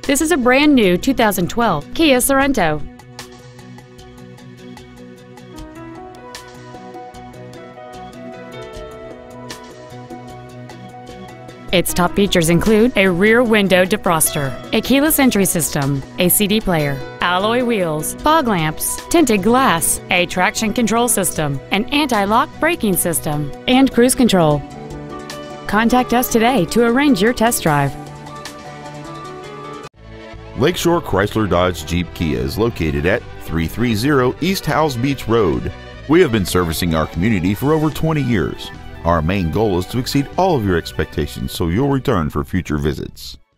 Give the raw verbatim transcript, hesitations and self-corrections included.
This is a brand new two thousand twelve Kia Sorento. Its top features include a rear window defroster, a keyless entry system, a C D player, alloy wheels, fog lamps, tinted glass, a traction control system, an anti-lock braking system, and cruise control. Contact us today to arrange your test drive. Lakeshore Chrysler Dodge Jeep Kia is located at three thirty East Howze Beach Road. We have been servicing our community for over twenty years. Our main goal is to exceed all of your expectations so you'll return for future visits.